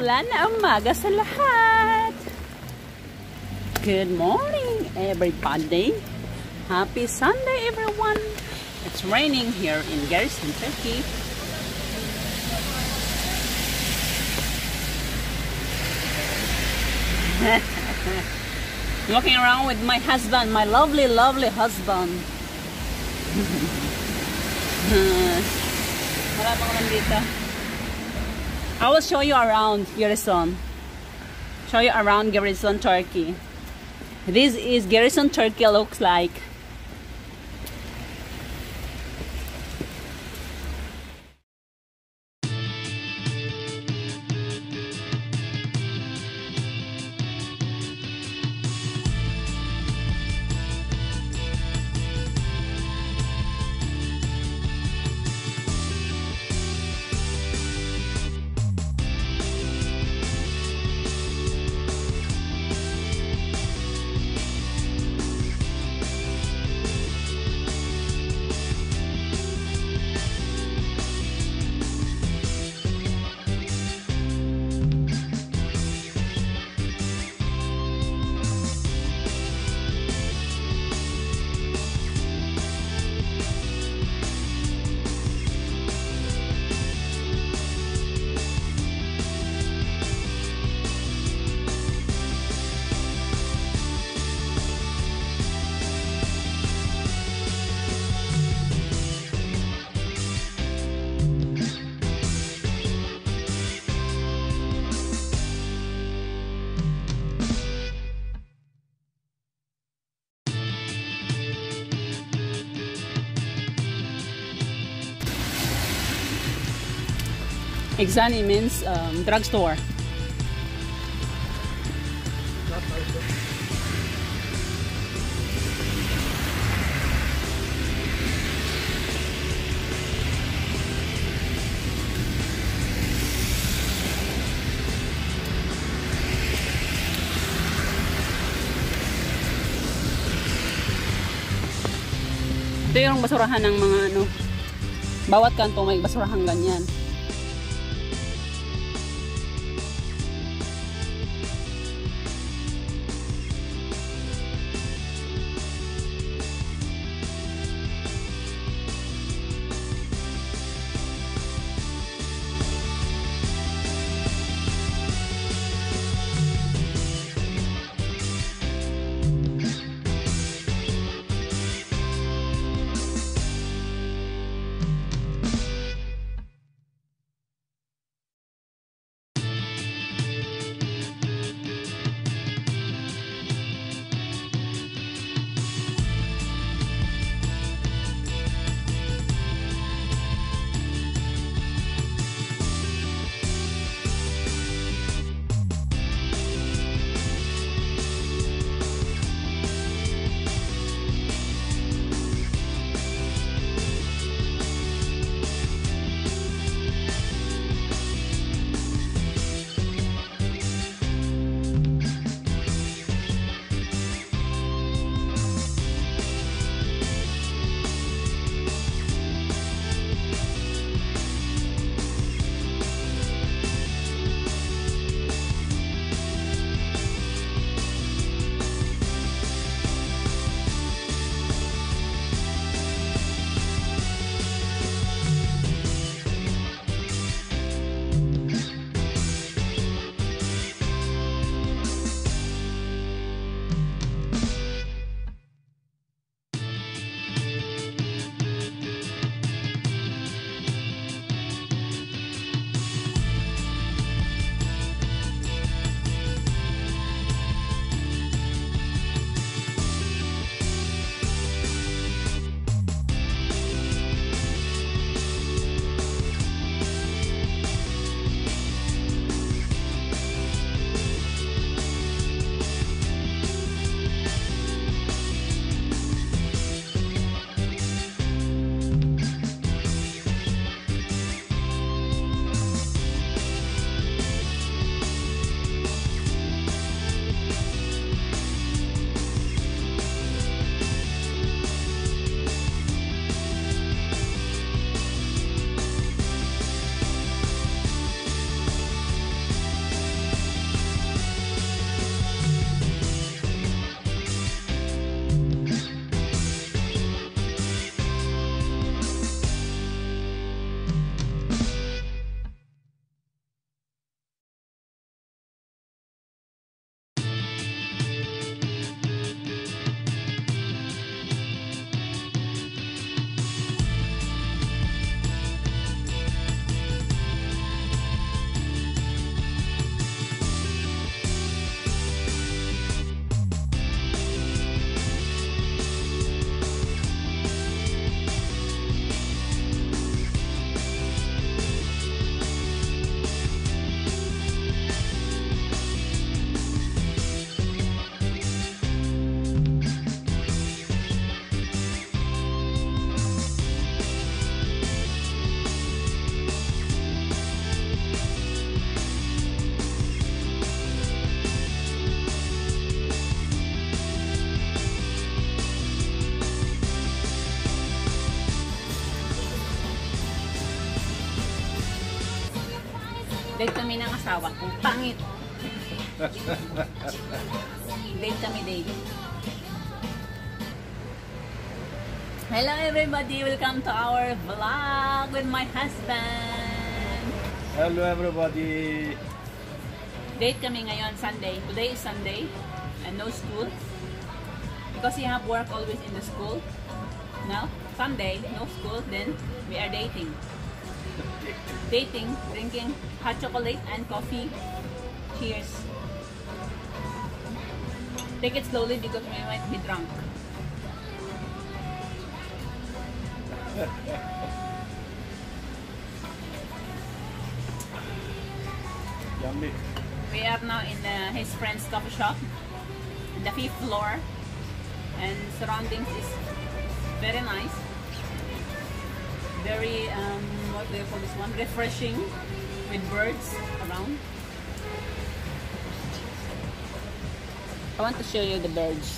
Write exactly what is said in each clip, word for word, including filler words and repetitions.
maulan na umaga sa lahat. Good morning, everybody. Happy Sunday, everyone. It's raining here in Giresun, Turkey. Walking around with my husband, my lovely, lovely husband. Wala pang lang dito. I will show you around Giresun. Show you around Giresun, Turkey. This is Giresun, Turkey looks like. Exani means um, drugstore. Ito yung basurahan ng mga ano. Bawat kanto may basurahan ganyan. Date kami ng asawa kong pangit. Date kami, date. Hello everybody, welcome to our vlog with my husband. Hello everybody. Date kami ngayon, Sunday. Today is Sunday and no school. Because you have work always in the school. Now, Sunday, no school, then we are dating. Dating, drinking hot chocolate and coffee. Cheers. Take it slowly because we might be drunk. Yummy. We are now in uh, his friend's coffee shop, in the fifth floor, and surroundings is very nice. Very, um, what do you call this one? Refreshing, with birds around. I want to show you the birds.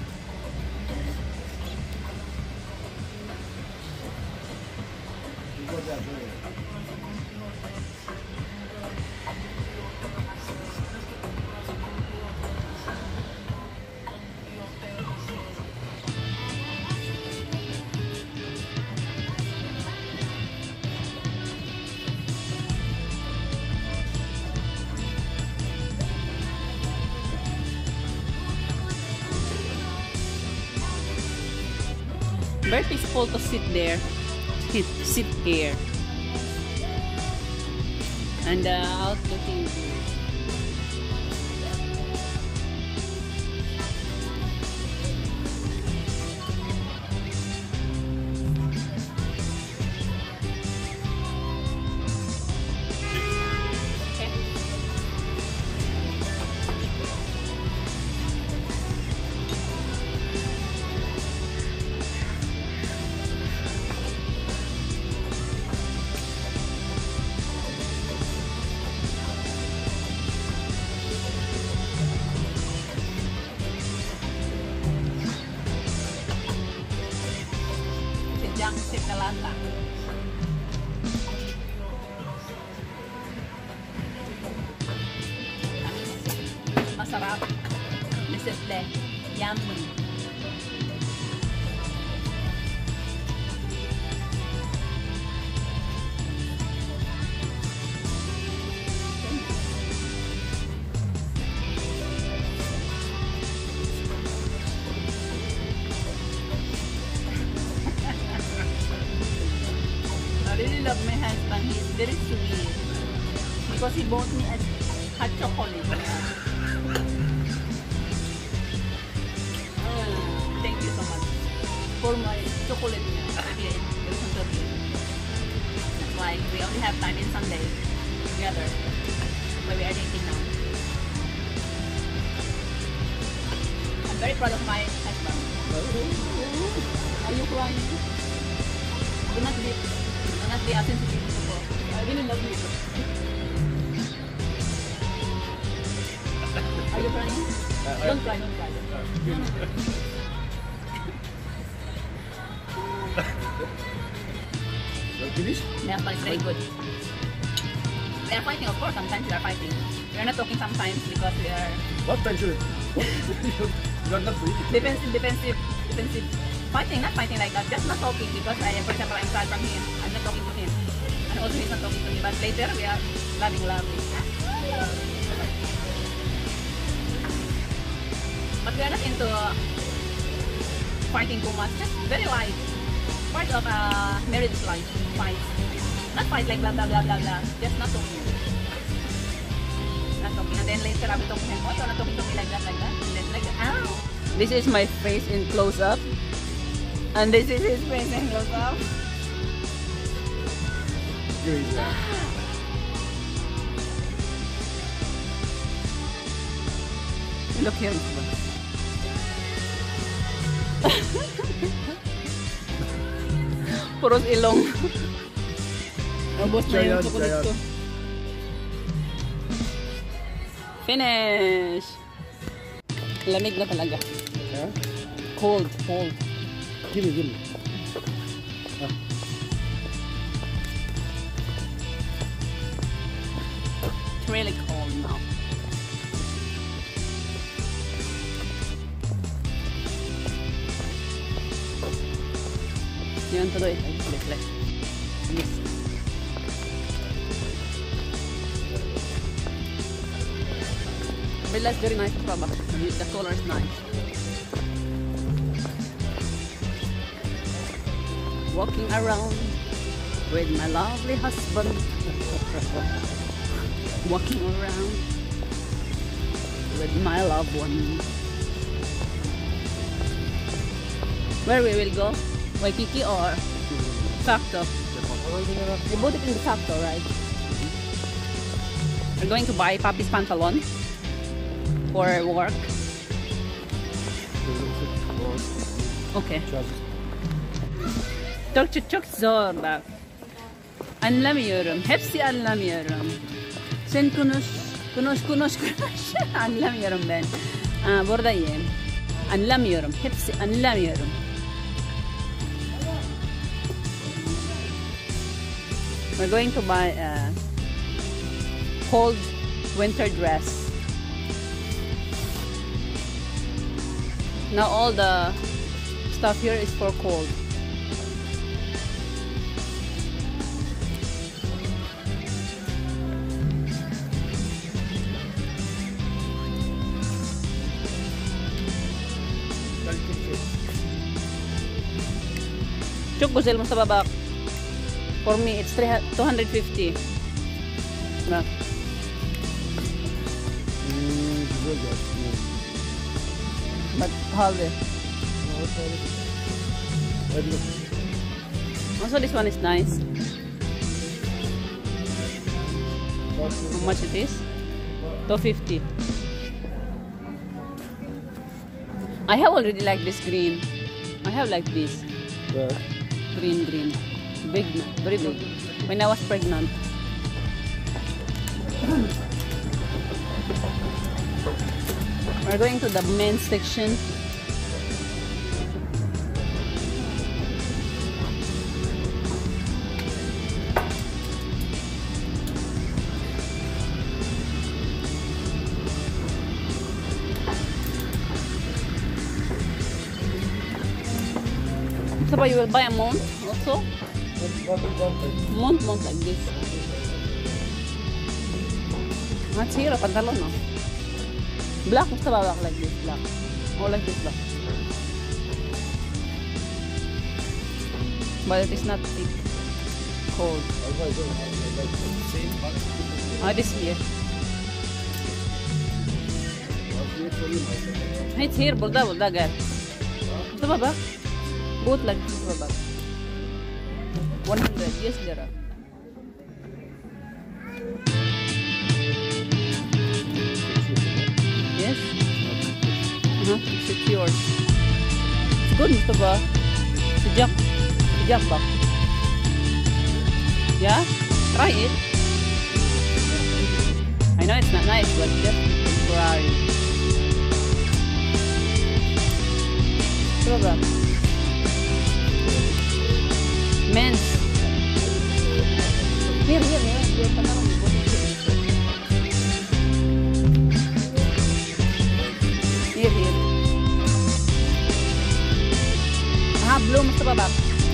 Very peaceful to sit there, sit, sit here, and uh, out looking. Sit na lata. Masarap. Lisipte. Yummy. I really love my husband. He's very sweet because he bought me a hot chocolate. Oh, thank you so much for my chocolate here in Giresun Turkey. That's why we only have time in Sunday together. But we are dating now. I'm very proud of my husband. Are you crying? Do not be. Not be absent to people. I really love you. Are you crying? Uh, don't cry, don't cry. Don't cry. You're finished? Yeah, but it's very good. We are fighting, of course. Sometimes we are fighting. We are not talking sometimes because we are. What time should it? You are not breathing. Defensive, defensive, defensive. Fighting, not fighting like that, just not talking because I, for example, I'm far from him. I'm not talking to him. And also he's not talking to me. But later we are loving, loving. But we are not into fighting too much. Just very light. Part of uh, marriage life. Fight. Not fight like blah blah blah blah blah. Just not talking. Not talking. And then later I will talk to him. Oh, you're not talking to me like that, like that. And then like that. Ow! This is my face in close up. And this is his face in close up. Look here. Puros ilong. Ubos na yung chocolate ko. Finish! Lamig na talaga. Yeah? Cold, cold. Give me, give me. Ah. really cold now. You want to do it? Like, like this. But that's very nice product. The color is nice. Walking around with my lovely husband. Walking around with my loved one. Where we will go? Waikiki or Sakto? You bought it in the Sakto, right? We're going to buy Papi's pantalon for work. Okay. Türkçe çok zor bak. Anlamıyorum. Hepsi anlamıyorum. Sen konuş, konuş, konuş, konuş. Anlamıyorum ben. Aa, buradayım. Anlamıyorum. Hepsi anlamıyorum. We're going to buy a cold winter dress. Now all the stuff here is for cold. Çok güzel Mustafa bak. For me it's two hundred fifty. Bak. Hmm, güzel ya. But halde. Also this one is nice. How much it is? two fifty. I have already like this green. I have like this. Yeah. Green, green. Big, very big. When I was pregnant. We're going to the men's section. So you will buy a mount also? Mount, mount like this. That's here, a pantalon, no? Black, Mustafa, black like this, black. Or like this, black. But it is not thick. Cold. Ah, this here. It's here, bulda, bulda, girl. Mustafa, black. Both like this, Mustafa, black. one hundred, yes, there are. Yes. Uh-huh. It's secure. It's good, Mustafa. Sejak. Sejak, bak. Yeah? Try it. I know it's not nice, but just temporary. Mustafa, bak. Men's. Here, here, here. Here, pantalon. Here, here. Ah, blue, Mustafa, bak.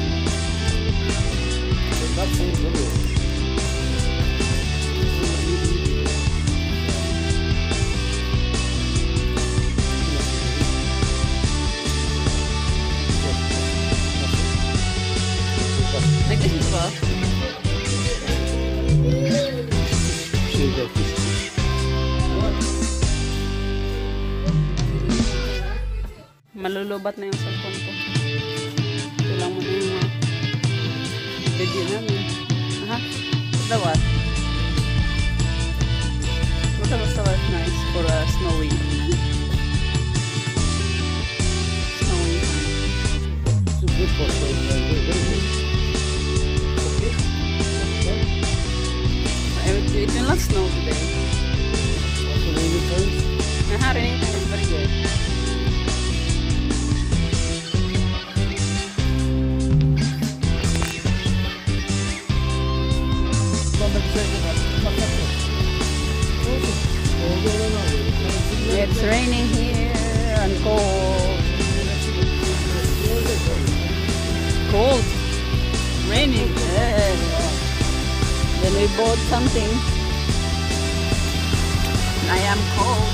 Like this, Mustafa. Malulubat na yung cellphone ko. Tulang mo na yung mga video namin. Aha. The what? What the Mustafa is nice for uh, snowy. Snowy. It's good for snowy. It will not snow today. Also rainy times. Aha, raining time is very good. It's raining here and cold. Cold. Raining. Yeah. Then we bought something. I am cold.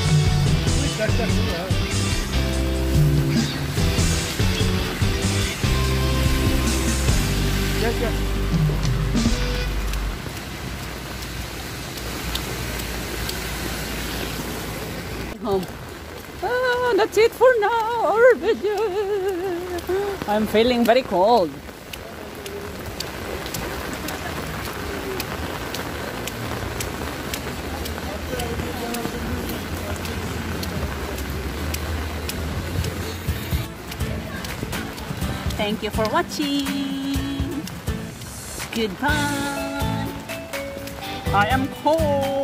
Yes, yes. Home. Ah, that's it for now, our video. I'm feeling very cold. Thank you for watching. Goodbye. I am cold.